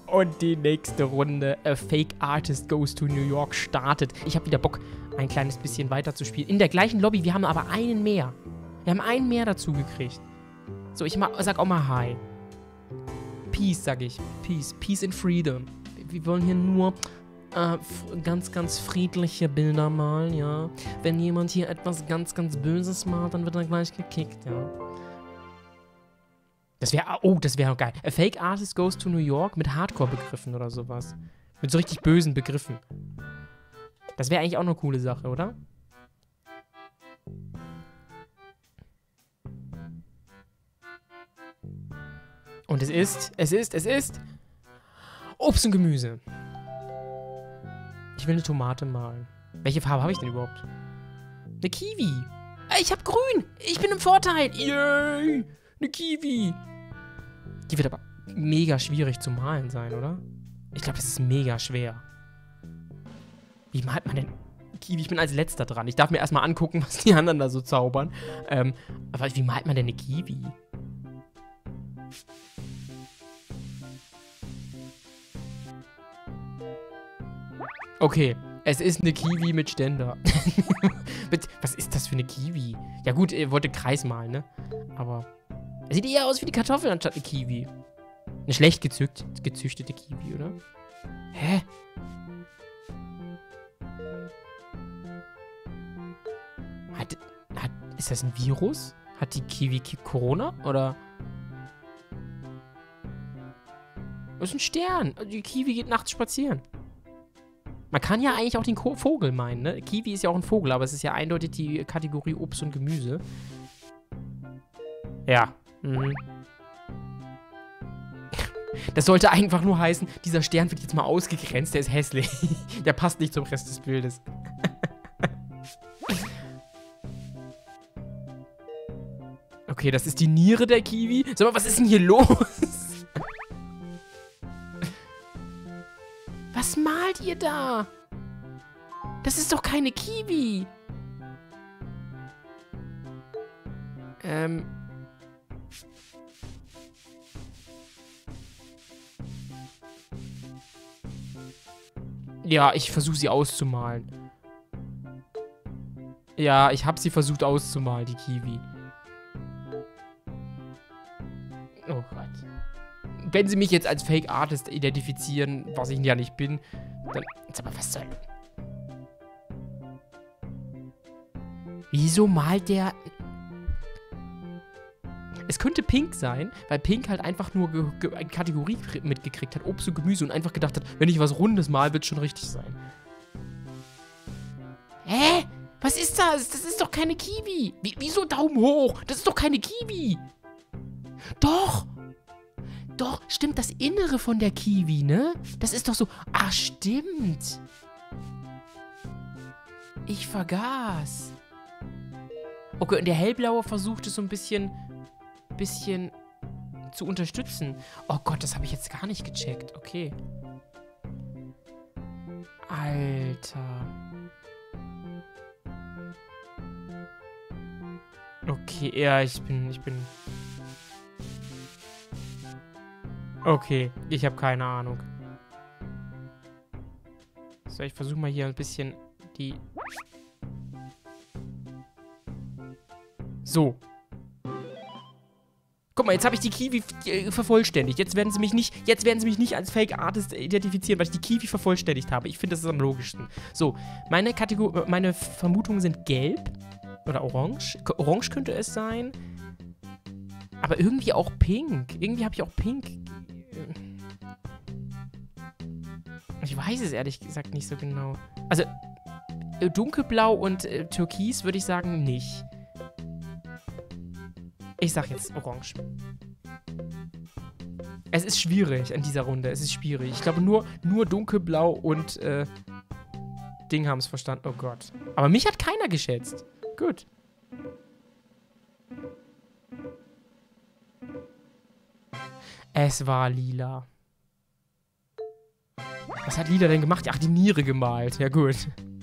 Und die nächste Runde, A Fake Artist Goes to New York, startet. Ich habe wieder Bock, ein kleines bisschen weiter zu spielen. In der gleichen Lobby, wir haben aber einen mehr. Wir haben einen mehr dazu gekriegt. So, ich sag auch mal Hi. Peace, sag ich. Peace. Peace and Freedom. Wir wollen hier nur ganz, ganz friedliche Bilder malen, ja. Wenn jemand hier etwas ganz, ganz Böses malt, dann wird er gleich gekickt, ja. Das wäre auch geil. A Fake Artist Goes to New York mit Hardcore-Begriffen oder sowas. Mit so richtig bösen Begriffen. Das wäre eigentlich auch eine coole Sache, oder? Und es ist Obst und Gemüse. Ich will eine Tomate malen. Welche Farbe habe ich denn überhaupt? Eine Kiwi. Ich habe grün. Ich bin im Vorteil. Yay. Eine Kiwi. Die wird aber mega schwierig zu malen sein, oder? Ich glaube, das ist mega schwer. Wie malt man denn Kiwi? Ich bin als letzter dran. Ich darf mir erstmal angucken, was die anderen da so zaubern. Aber wie malt man denn eine Kiwi? Okay, es ist eine Kiwi mit Ständer. Was ist das für eine Kiwi? Ja gut, ihr wollt einen Kreis malen, ne? Aber es sieht eher aus wie die Kartoffel anstatt eine Kiwi. Eine schlecht gezüchtete Kiwi, oder? Hä? Ist das ein Virus? Hat die Kiwi Corona? Oder? Das ist ein Stern. Die Kiwi geht nachts spazieren. Man kann ja eigentlich auch den Vogel meinen, ne? Kiwi ist ja auch ein Vogel, aber es ist ja eindeutig die Kategorie Obst und Gemüse. Ja. Mhm. Das sollte einfach nur heißen, dieser Stern wird jetzt mal ausgegrenzt, der ist hässlich. Der passt nicht zum Rest des Bildes. Okay, das ist die Niere der Kiwi. Sag mal, was ist denn hier los? Was malt ihr da? Das ist doch keine Kiwi. Ja, ich versuche sie auszumalen. Ja, ich habe sie versucht auszumalen, die Kiwi. Oh Gott. Wenn sie mich jetzt als Fake Artist identifizieren, was ich ja nicht bin, dann... Sag mal, was soll... Wieso malt der... Es könnte Pink sein, weil Pink halt einfach nur eine Kategorie mitgekriegt hat, Obst und Gemüse, und einfach gedacht hat, wenn ich was Rundes mal, wird es schon richtig sein. Hä? Was ist das? Das ist doch keine Kiwi. Wieso Daumen hoch? Das ist doch keine Kiwi. Doch. Doch, stimmt, das Innere von der Kiwi, ne? Das ist doch so... Ach, stimmt. Ich vergaß. Okay, und der Hellblaue versucht es so ein bisschen zu unterstützen. Oh Gott, das habe ich jetzt gar nicht gecheckt. Okay. Alter. Okay, ja, ich bin... Okay, ich habe keine Ahnung. So, ich versuche mal hier ein bisschen die... So. Guck mal, jetzt habe ich die Kiwi vervollständigt. Jetzt werden sie mich nicht als Fake Artist identifizieren, weil ich die Kiwi vervollständigt habe. Ich finde, das ist am logischsten. So, meine Vermutungen sind gelb oder orange. Orange könnte es sein. Aber irgendwie auch pink. Irgendwie habe ich auch pink. Ich weiß es ehrlich gesagt nicht so genau. Also, dunkelblau und türkis würde ich sagen nicht. Ich sag jetzt orange. Es ist schwierig in dieser Runde. Es ist schwierig. Ich glaube, nur dunkelblau und Ding haben es verstanden. Oh Gott. Aber mich hat keiner geschätzt. Gut. Es war lila. Was hat Lila denn gemacht? Ach, die Niere gemalt. Ja, gut.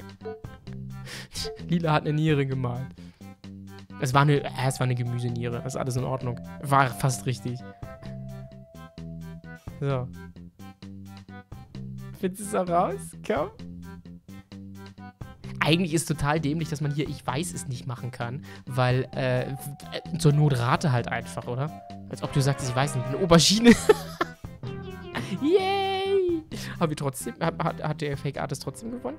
Lila hat eine Niere gemalt. Es war eine Gemüseniere. Das ist alles in Ordnung. War fast richtig. So. Findest du es auch raus? Komm. Eigentlich ist es total dämlich, dass man hier ich weiß es nicht machen kann, weil zur Not rate halt einfach, oder? Als ob du sagst, ich weiß nicht, eine Aubergine. Yay! Haben wir trotzdem, hat der Fake Artist trotzdem gewonnen?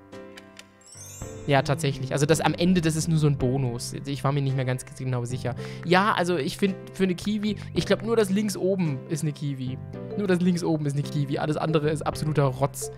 Ja, tatsächlich. Also das am Ende, das ist nur so ein Bonus. Ich war mir nicht mehr ganz genau sicher. Ja, also ich finde für eine Kiwi, ich glaube nur das links oben ist eine Kiwi. Nur das links oben ist eine Kiwi. Alles andere ist absoluter Rotz.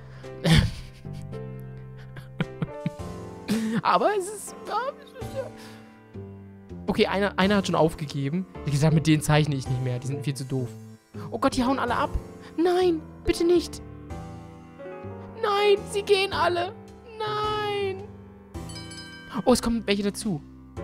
Aber es ist... Ja. Okay, einer hat schon aufgegeben. Wie gesagt, mit denen zeichne ich nicht mehr. Die sind viel zu doof. Oh Gott, die hauen alle ab. Nein, bitte nicht. Nein, sie gehen alle. Nein. Oh, es kommen welche dazu.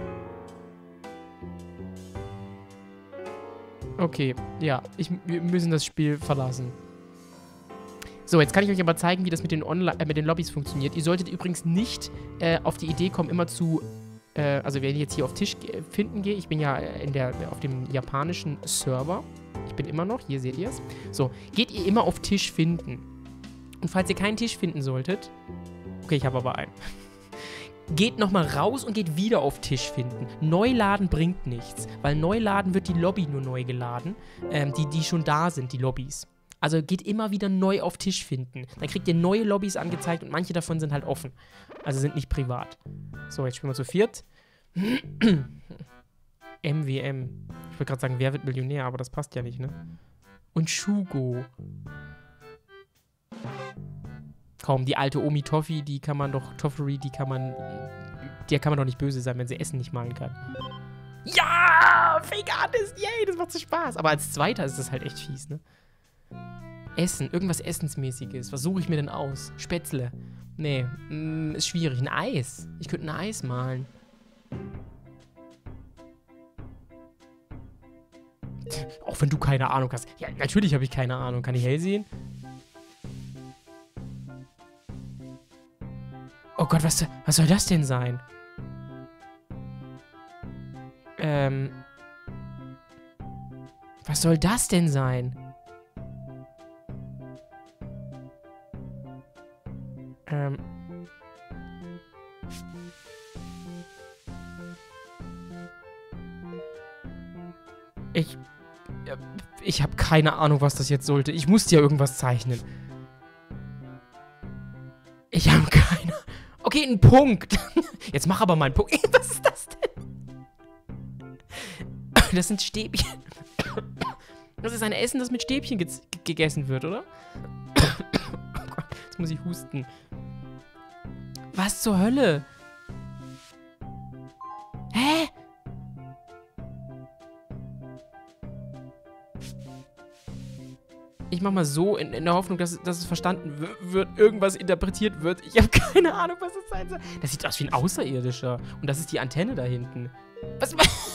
Okay, ja. Wir müssen das Spiel verlassen. So, jetzt kann ich euch aber zeigen, wie das mit den Lobbys funktioniert. Ihr solltet übrigens nicht auf die Idee kommen, immer zu... also wenn ich jetzt hier auf Tisch finden gehe, ich bin ja auf dem japanischen Server. Ich bin immer noch, hier seht ihr es. So, geht ihr immer auf Tisch finden. Und falls ihr keinen Tisch finden solltet... Okay, ich habe aber einen. Geht nochmal raus und geht wieder auf Tisch finden. Neuladen bringt nichts, weil Neuladen wird die Lobby nur neu geladen, die schon da sind, die Lobbys. Also geht immer wieder neu auf Tisch finden. Dann kriegt ihr neue Lobbys angezeigt und manche davon sind halt offen. Also sind nicht privat. So, jetzt spielen wir zu viert. MWM. Ich wollte gerade sagen, wer wird Millionär, aber das passt ja nicht, ne? Und Shugo. Kaum, die alte Omi Toffi, die kann man doch, Toffery, der kann man doch nicht böse sein, wenn sie Essen nicht malen kann. Ja! Fake Artist, yay, das macht so Spaß. Aber als Zweiter ist das halt echt fies, ne? Essen, irgendwas Essensmäßiges. Was suche ich mir denn aus? Spätzle. Nee, ist schwierig. Ein Eis. Ich könnte ein Eis malen. Auch wenn du keine Ahnung hast. Ja, natürlich habe ich keine Ahnung. Kann ich hell sehen? Oh Gott, was soll das denn sein? Was soll das denn sein? Ich habe keine Ahnung, was das jetzt sollte. Ich musste ja irgendwas zeichnen. Ich habe keine... Okay, ein Punkt. Jetzt mach aber mal einen Punkt. Was ist das denn? Das sind Stäbchen. Das ist ein Essen, das mit Stäbchen gegessen wird, oder? Oh Gott, jetzt muss ich husten. Was zur Hölle? Hä? Ich mach mal so, in der Hoffnung, dass es verstanden wird, irgendwas interpretiert wird. Ich habe keine Ahnung, was das sein soll. Das sieht aus wie ein Außerirdischer. Und das ist die Antenne da hinten. Was?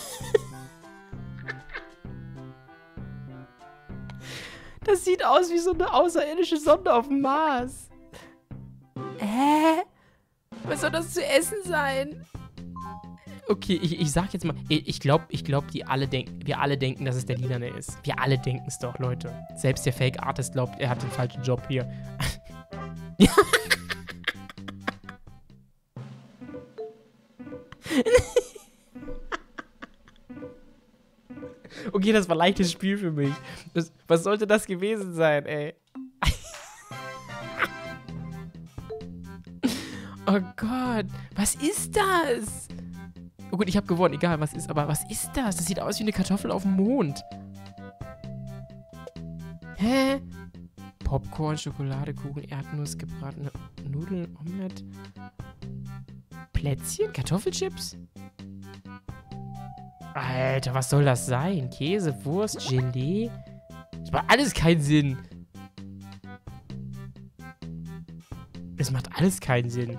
Das sieht aus wie so eine außerirdische Sonde auf dem Mars. Hä? Was soll das zu essen sein? Okay, ich sag jetzt mal, ich glaube, wir alle denken, dass es der Lilane ist. Wir alle denken es doch, Leute. Selbst der Fake Artist glaubt, er hat den falschen Job hier. Okay, das war ein leichtes Spiel für mich. Was sollte das gewesen sein, ey? Oh Gott, was ist das? Oh gut, ich habe gewonnen, egal, aber was ist das? Das sieht aus wie eine Kartoffel auf dem Mond. Hä? Popcorn, Schokoladekuchen, Erdnuss, gebratene Nudeln, Omelette. Plätzchen? Kartoffelchips? Alter, was soll das sein? Käse, Wurst, Gelee? Das macht alles keinen Sinn. Es macht alles keinen Sinn.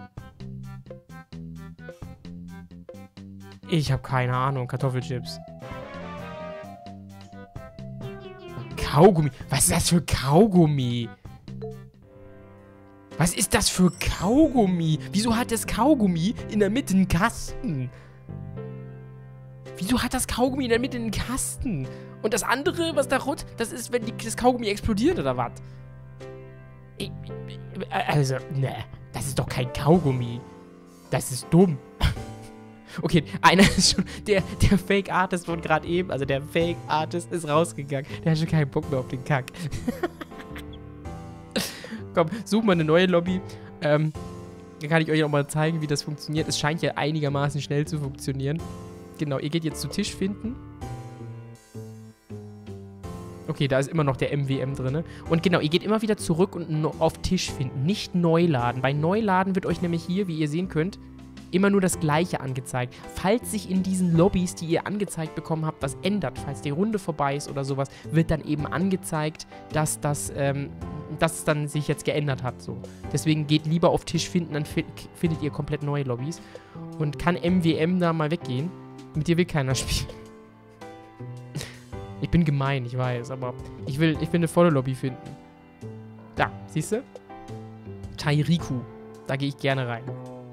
Ich habe keine Ahnung. Kartoffelchips. Kaugummi. Was ist das für Kaugummi? Was ist das für Kaugummi? Wieso hat das Kaugummi in der Mitte einen Kasten? Wieso hat das Kaugummi in der Mitte einen Kasten? Und das andere, was da rot, das ist, wenn das Kaugummi explodiert, oder was? Also, ne, das ist doch kein Kaugummi. Das ist dumm. Okay, einer ist schon, der Fake Artist von gerade eben, also der Fake Artist ist rausgegangen. Der hat schon keinen Bock mehr auf den Kack. Komm, such mal eine neue Lobby. Dann kann ich euch auch mal zeigen, wie das funktioniert. Es scheint ja einigermaßen schnell zu funktionieren. Genau, ihr geht jetzt zu Tisch finden. Okay, da ist immer noch der MWM drin. Und genau, ihr geht immer wieder zurück und auf Tisch finden. Nicht neu laden. Bei Neuladen wird euch nämlich hier, wie ihr sehen könnt, immer nur das Gleiche angezeigt. Falls sich in diesen Lobbys, die ihr angezeigt bekommen habt, was ändert, falls die Runde vorbei ist oder sowas, wird dann eben angezeigt, dass das dann sich jetzt geändert hat. So. Deswegen geht lieber auf Tisch finden, dann findet ihr komplett neue Lobbys. Und kann MWM da mal weggehen? Mit dir will keiner spielen. Ich bin gemein, ich weiß, aber ich will eine volle Lobby finden. Da, siehst du? Tairiku. Da gehe ich gerne rein.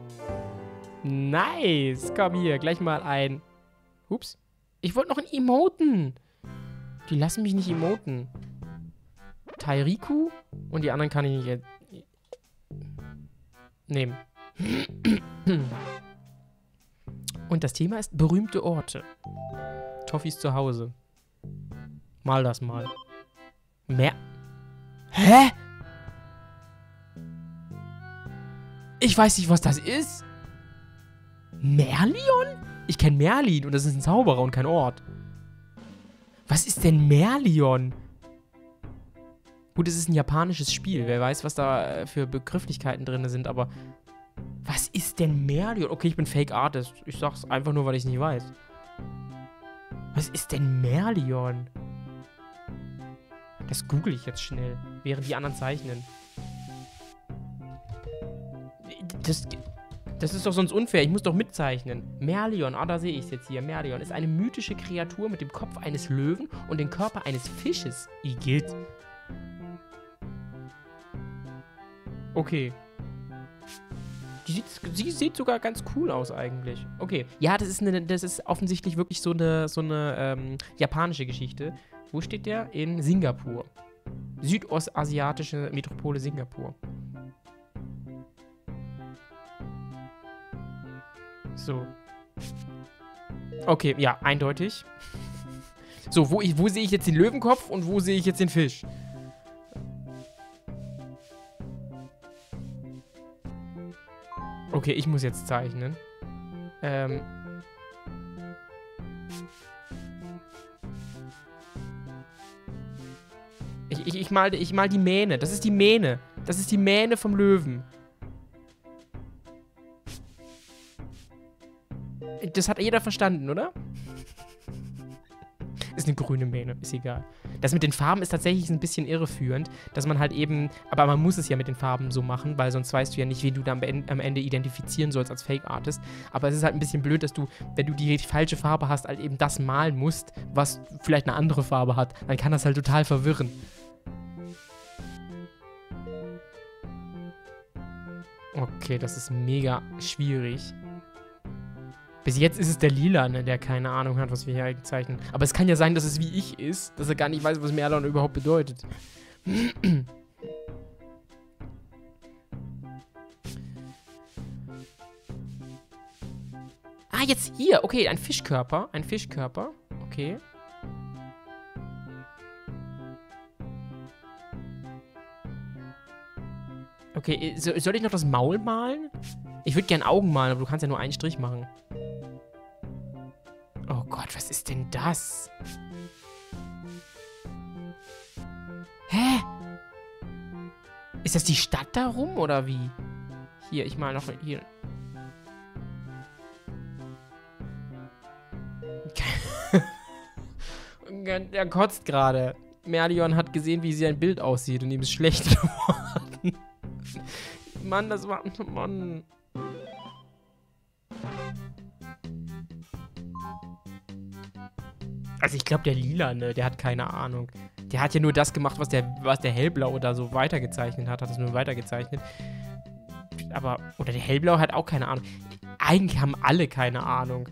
Nice. Komm hier, gleich mal ein... Ups. Ich wollte noch ein Emoten. Die lassen mich nicht emoten. Tairiku. Und die anderen kann ich nicht nehmen. Und das Thema ist berühmte Orte. Toffis zu Hause. Mal das mal. Mehr... Hä? Ich weiß nicht, was das ist. Merlion? Ich kenne Merlin und das ist ein Zauberer und kein Ort. Was ist denn Merlion? Gut, es ist ein japanisches Spiel. Wer weiß, was da für Begrifflichkeiten drin sind, aber... Was ist denn Merlion? Okay, ich bin Fake Artist. Ich sag's einfach nur, weil ich es nicht weiß. Was ist denn Merlion? Das google ich jetzt schnell, während die anderen zeichnen. Das ist doch sonst unfair. Ich muss doch mitzeichnen. Merlion, da sehe ich es jetzt hier. Merlion ist eine mythische Kreatur mit dem Kopf eines Löwen und dem Körper eines Fisches. Igitt. Okay. Sie sieht sogar ganz cool aus eigentlich. Okay. Ja, das ist offensichtlich wirklich so eine japanische Geschichte. Wo steht der? In Singapur. Südostasiatische Metropole Singapur. So. Okay, ja, eindeutig. So, wo sehe ich jetzt den Löwenkopf und wo sehe ich jetzt den Fisch? Okay, ich muss jetzt zeichnen. Ich mal die Mähne. Das ist die Mähne. Das ist die Mähne vom Löwen. Das hat jeder verstanden, oder? Ist eine grüne Mähne, ist egal. Das mit den Farben ist tatsächlich ein bisschen irreführend, dass man halt eben, aber man muss es ja mit den Farben so machen, weil sonst weißt du ja nicht, wen du dann am Ende identifizieren sollst als Fake Artist. Aber es ist halt ein bisschen blöd, dass du, wenn du die falsche Farbe hast, halt eben das malen musst, was vielleicht eine andere Farbe hat. Dann kann das halt total verwirren. Okay, das ist mega schwierig. Bis jetzt ist es der Lilane, der keine Ahnung hat, was wir hier eigentlich zeichnen. Aber es kann ja sein, dass es wie ich ist, dass er gar nicht weiß, was Merlion überhaupt bedeutet. Ah, jetzt hier. Okay, ein Fischkörper. Ein Fischkörper. Okay. Okay, soll ich noch das Maul malen? Ich würde gern Augen malen, aber du kannst ja nur einen Strich machen. Oh Gott, was ist denn das? Hä? Ist das die Stadt da rum oder wie? Hier, ich mal noch hier. Der kotzt gerade. Merlion hat gesehen, wie sein Bild aussieht und ihm ist schlecht geworden. Mann, das war... Mann. Also ich glaube, der Lilane, der hat keine Ahnung. Der hat ja nur das gemacht, was der Hellblaue da so weitergezeichnet hat. Hat es nur weitergezeichnet. Aber, oder der Hellblaue hat auch keine Ahnung. Eigentlich haben alle keine Ahnung.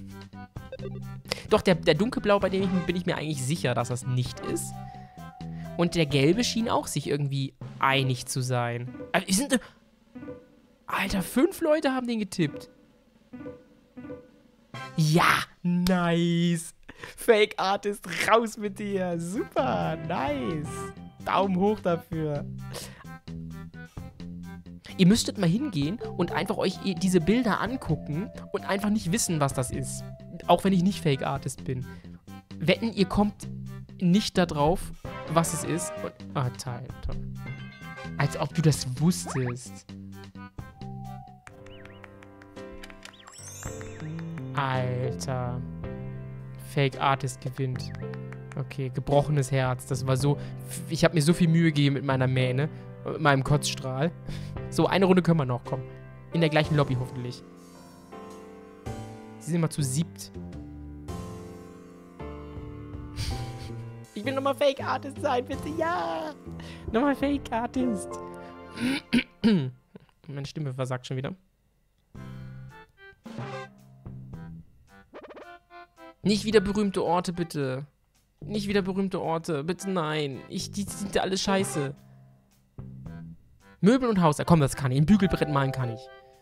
Doch, der Dunkelblau, bei dem bin ich mir eigentlich sicher, dass das nicht ist. Und der Gelbe schien auch sich irgendwie einig zu sein. Alter, 5 Leute haben den getippt. Ja, nice. Fake Artist, raus mit dir. Super, nice. Daumen hoch dafür. Ihr müsstet mal hingehen und einfach euch diese Bilder angucken und einfach nicht wissen, was das ist. Auch wenn ich nicht Fake Artist bin. Wetten, ihr kommt nicht da drauf, was es ist. Und, toll. Als ob du das wusstest. Alter. Fake Artist gewinnt. Okay, gebrochenes Herz. Das war so... Ich habe mir so viel Mühe gegeben mit meiner Mähne. Mit meinem Kotzstrahl. So, eine Runde können wir noch, komm. In der gleichen Lobby hoffentlich. Sie sind immer zu 7. Ich will nochmal Fake Artist sein, bitte, ja! Nochmal Fake Artist. Meine Stimme versagt schon wieder. Nicht wieder berühmte Orte, bitte. Nicht wieder berühmte Orte, bitte nein. Die sind alle scheiße. Möbel und Haus, komm, das kann ich. Ein Bügelbrett malen kann ich.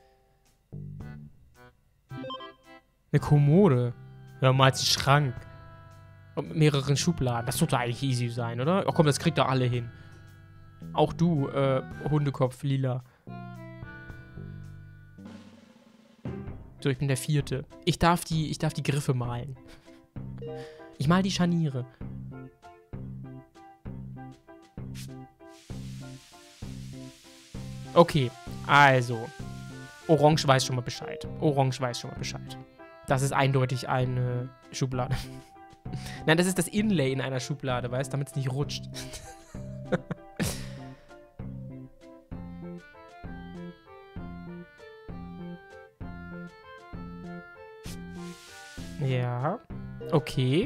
Eine Kommode. Ja, mal als Schrank. Und mit mehreren Schubladen. Das sollte eigentlich easy sein, oder? Oh komm, das kriegt doch alle hin. Auch du, Hundekopf, lila. So, ich bin der 4. Ich darf die Griffe malen. Ich mal die Scharniere. Okay, also. Orange weiß schon mal Bescheid. Das ist eindeutig eine Schublade. Nein, das ist das Inlay in einer Schublade, weißt du, damit es nicht rutscht. Ja, okay.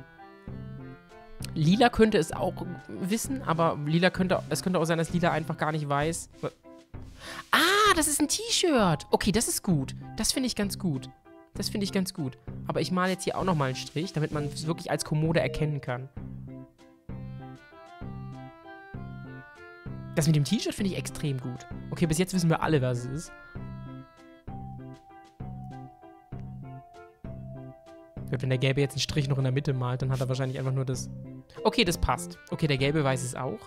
Lila könnte es auch wissen, aber es könnte auch sein, dass Lila einfach gar nicht weiß. Ah, das ist ein T-Shirt. Okay, das ist gut. Das finde ich ganz gut. Aber ich male jetzt hier auch nochmal einen Strich, damit man es wirklich als Kommode erkennen kann. Das mit dem T-Shirt finde ich extrem gut. Okay, bis jetzt wissen wir alle, was es ist. Wenn der Gelbe jetzt einen Strich noch in der Mitte malt, dann hat er wahrscheinlich einfach nur das... Okay, das passt. Okay, der Gelbe weiß es auch.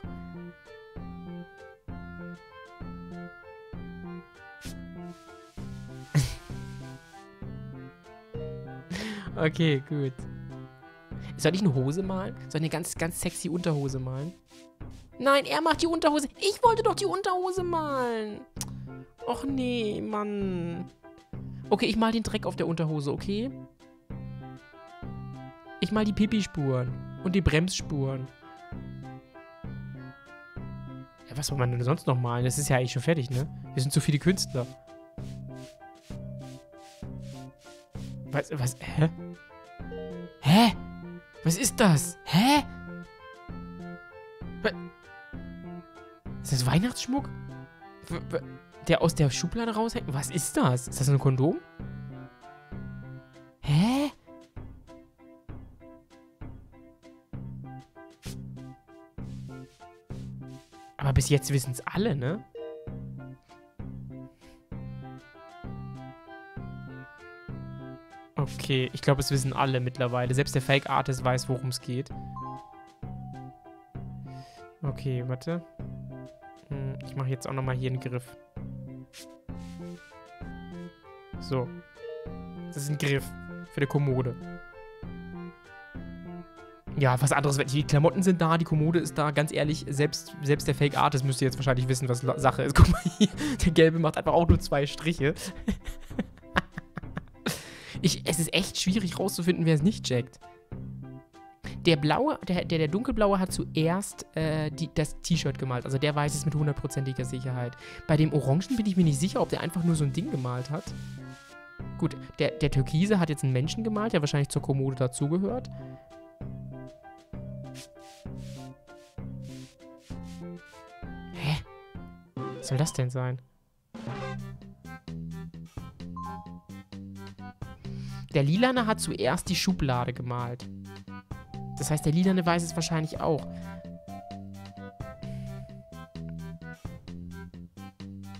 Okay, gut. Soll ich eine Hose malen? Soll ich eine ganz, ganz sexy Unterhose malen? Nein, er macht die Unterhose. Ich wollte doch die Unterhose malen. Och nee, Mann. Okay, ich mal den Dreck auf der Unterhose, okay? Ich mal die Pipi-Spuren und die Bremsspuren. Ja, was soll man denn sonst noch malen? Das ist ja eigentlich schon fertig, ne? Wir sind zu viele Künstler. Was? Hä? Hä? Was ist das? Hä? Ist das Weihnachtsschmuck? Der aus der Schublade raushängt? Was ist das? Ist das ein Kondom? Hä? Aber bis jetzt wissen es alle, ne? Okay, ich glaube, es wissen alle mittlerweile. Selbst der Fake Artist weiß, worum es geht. Okay, warte. Ich mache jetzt auch nochmal hier einen Griff. So. Das ist ein Griff für die Kommode. Ja, was anderes. Die Klamotten sind da, die Kommode ist da. Ganz ehrlich, selbst der Fake Artist müsste jetzt wahrscheinlich wissen, was Sache ist. Guck mal hier. Der Gelbe macht einfach auch nur 2 Striche. Es ist echt schwierig rauszufinden, wer es nicht checkt. Der Blaue, der Dunkelblaue hat zuerst das T-Shirt gemalt. Also der weiß es mit 100%iger Sicherheit. Bei dem Orangen bin ich mir nicht sicher, ob der einfach nur so ein Ding gemalt hat. Gut, der Türkise hat jetzt einen Menschen gemalt, der wahrscheinlich zur Kommode dazugehört. Hä? Was soll das denn sein? Der Lilane hat zuerst die Schublade gemalt. Das heißt, der Lilane weiß es wahrscheinlich auch.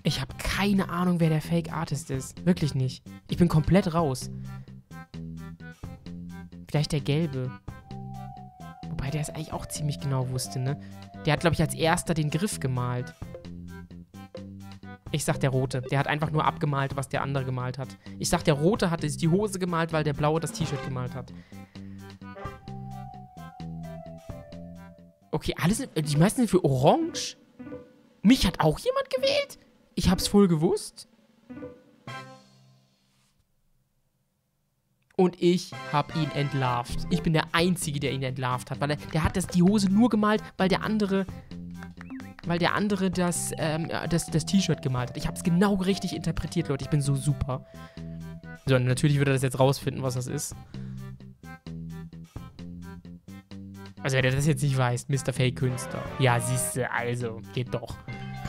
Ich habe keine Ahnung, wer der Fake Artist ist. Wirklich nicht. Ich bin komplett raus. Vielleicht der Gelbe. Wobei der es eigentlich auch ziemlich genau wusste, ne? Der hat, glaube ich, als erster den Griff gemalt. Ich sag der Rote. Der hat einfach nur abgemalt, was der andere gemalt hat. Ich sag, der Rote hat die Hose gemalt, weil der Blaue das T-Shirt gemalt hat. Okay, die meisten sind für Orange. Mich hat auch jemand gewählt? Ich hab's voll gewusst. Und ich hab ihn entlarvt. Ich bin der Einzige, der ihn entlarvt hat. Weil der hat die Hose nur gemalt, weil der andere das T-Shirt gemalt hat. Ich hab's genau richtig interpretiert, Leute. Ich bin so super. So, natürlich wird er das jetzt rausfinden, was das ist. Also, wenn er das jetzt nicht weiß, Mr. Fake-Künstler. Ja, siehste, also, geht doch.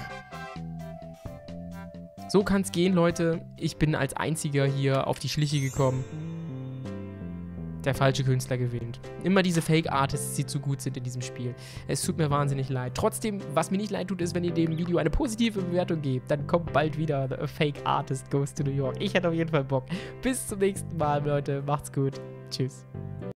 So kann's gehen, Leute. Ich bin als Einziger hier auf die Schliche gekommen. Der falsche Künstler gewinnt. Immer diese Fake-Artists, die zu gut sind in diesem Spiel. Es tut mir wahnsinnig leid. Trotzdem, was mir nicht leid tut, ist, wenn ihr dem Video eine positive Bewertung gebt. Dann kommt bald wieder The Fake Artist Goes to New York. Ich hätte auf jeden Fall Bock. Bis zum nächsten Mal, Leute. Macht's gut. Tschüss.